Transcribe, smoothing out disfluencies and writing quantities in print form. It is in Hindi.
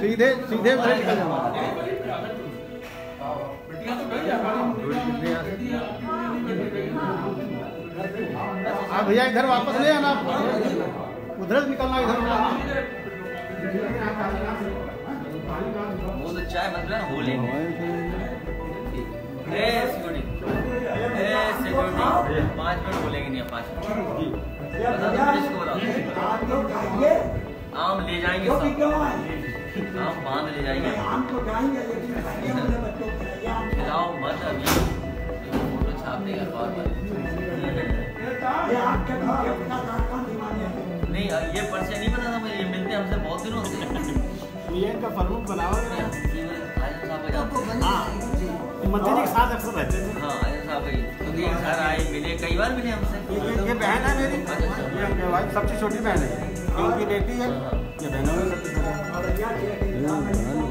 सीधे सीधे उधर निकल जाओ। हाँ भैया इधर वापस ले आना, उधर निकलना, इधर वो तो चाय मतलब हो लेंगे। सिक्योरिटी 5 मिनट बोलेंगे नहीं, 5 मिनट आम ले जाएंगे, आम बांध ले जाएंगे, खिलाओ मत, अभी फोटो छाप देगा बार बार। नहीं ये पर्चे नहीं पता था मुझे, ये मिलते हमसे बहुत दिनों से। ये इनका फर्रूख बनावा है, मंत्री जी के साथ अक्सर रहते थे। हाँ साहब भाई घर आए, मिले, कई बार मिले हमसे। ये बहन है मेरी, ये वाइफ सबसे छोटी बहन है, उनकी बेटी है, ये बहनों में सबसे